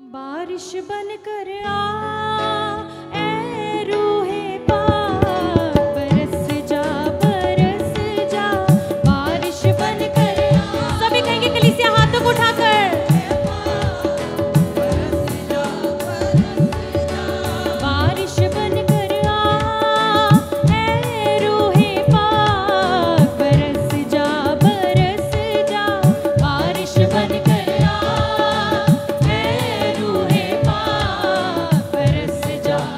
बारिश बनकर आ ए रूहे पाक, बरस जा बारिश बनकर आ। सभी कहेंगे कलीसिया हाथों को उठाकर, बारिश बनकर आ ए रूहे पाक, बरस जा बारिश बनकर आ ए रूहे पाक, बरस जा।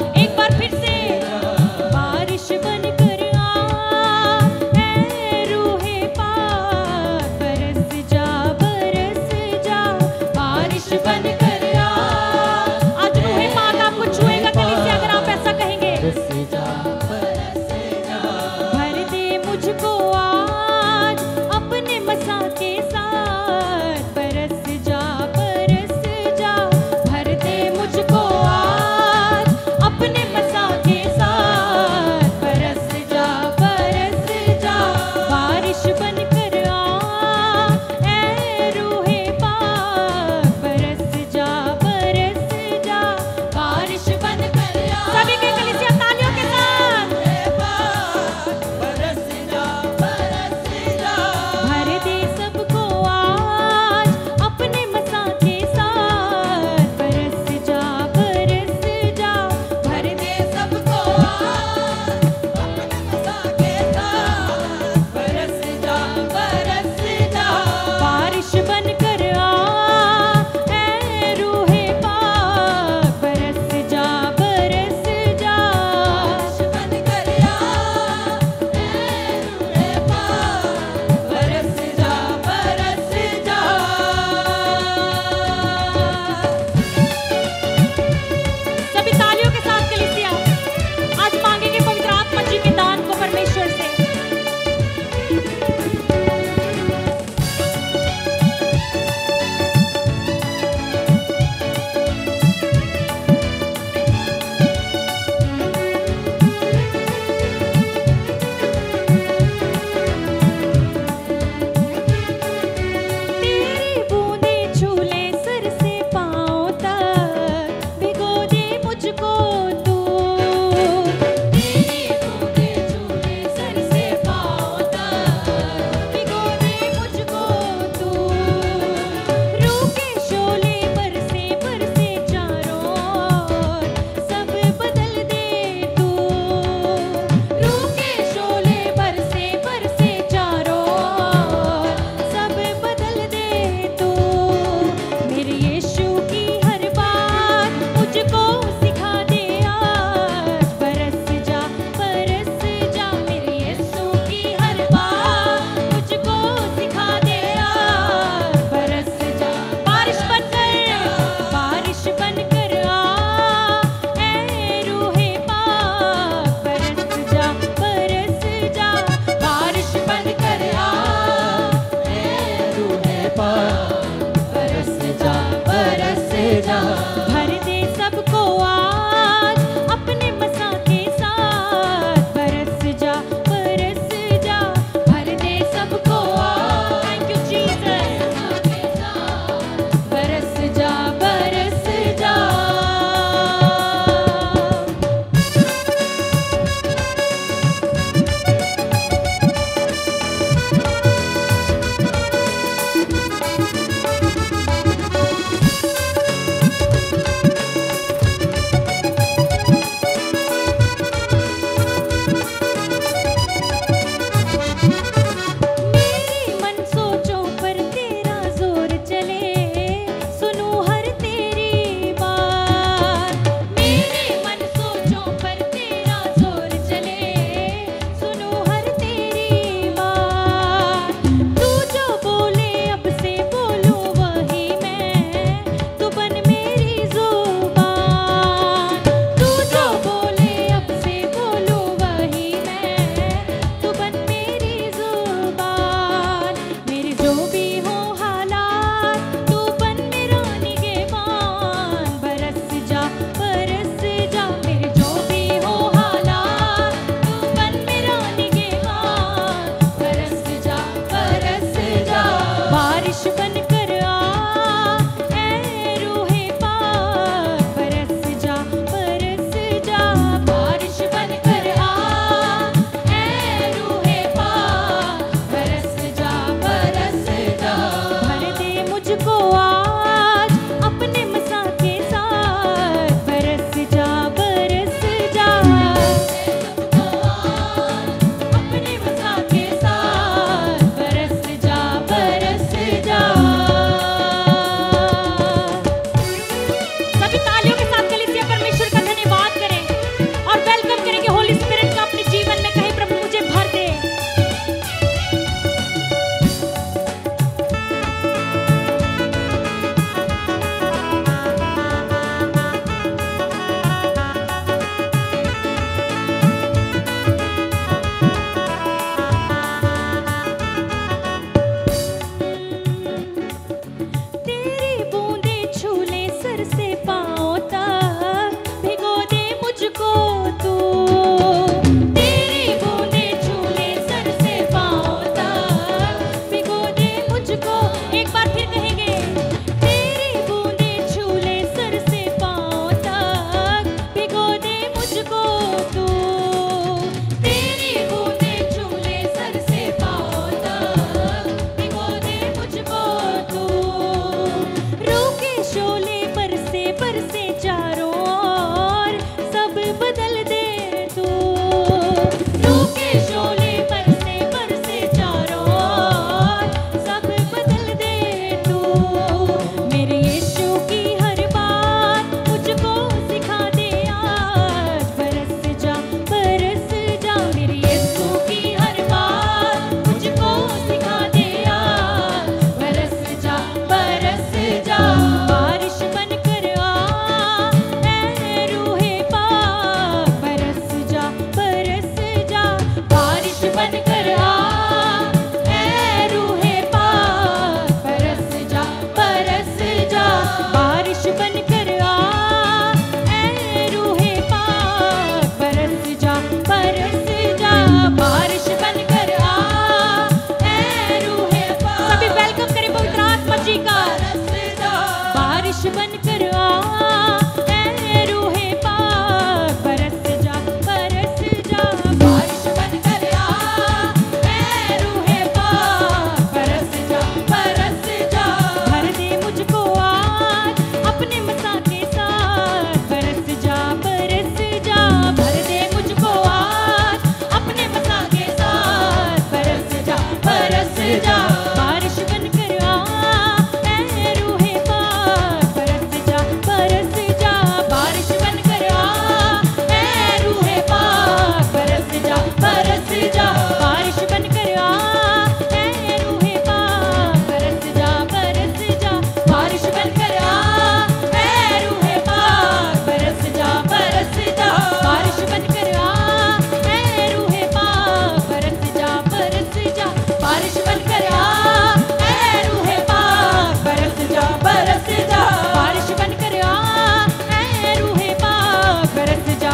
कर आ, ऐ रूहे पाक बरस जा बारिश बन कर आ, ऐ रूहे पाक बरस जा। भर दे मुझको आज अपने मसा के साथ, बरस जा भर दे मुझको आज अपने मसा के साथ, बरस जा बारिश बन कर आ, ऐ रूहे पाक बरस जा बारिश बन कर आ, ऐ रूहे पाक बरस जा बारिश बन कर आ, ऐ रूहे पाक बरस जा बारिश बन कर आ, ऐ रूहे पाक बरस जा बारिश बन कर आ, ऐ रूहे पाक बरस जा बारिश बन कर आ, ऐ रूहे पाक बरस जा बारिश बन कर आ, ऐ रूहे पाक बरस जा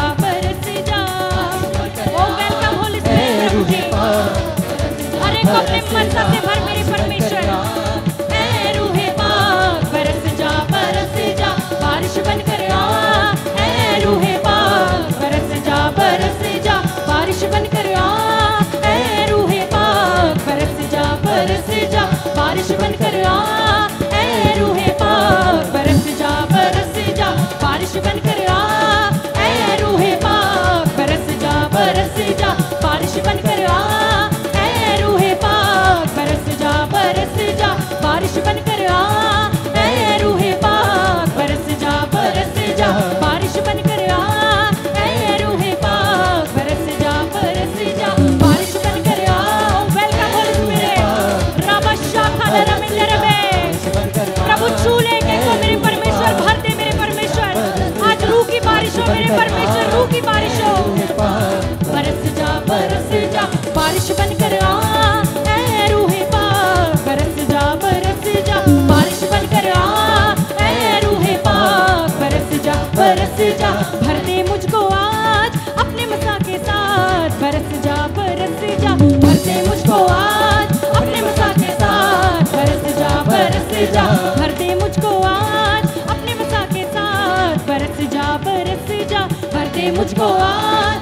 ओ वेलकम होली स्पिरिट हर एक को अपने मन से भर मेरे परमेश्वर, ऐ रूहे पाक बरस जा बारिश बन कर आ, ऐ रूहे पाक बरस जा बारिश बन कर आ, ऐ रूहे पाक बरस जा बारिश बन कर आ, ऐ रूहे पाक बरस जा बारिश बन कर आ, ऐ रूहे पाक बरस जा बारिश बन कर आ, ऐ रूहे पाक बरस जा बारिश बन कर आ, ऐ रूहे पाक बरस जा बारिश बन कर आ, ऐ रूहे पाक बरस जा बारिश बन कर आ। वेलकम होली स्पिरिट रामशा खाला मिलर में प्रभु छू लेंगे को मेरे परमेश्वर, भर दे मेरे परमेश्वर, आज रूह की बारिश हो मेरे परमेश्वर, रूह की बारिश हो, बरस जा बारिश बन कर आ, ऐ रूहे पाक बरस जा बारिश बन कर आ, ऐ रूहे पाक बरस जा भर दे मुझको आज अपने मसा के साथ, बरस जा भर दे मुझको आज अपने मसा के साथ, बरस जा भर दे मुझको आज अपने मसा के साथ, बरस जा भर दे मुझको आज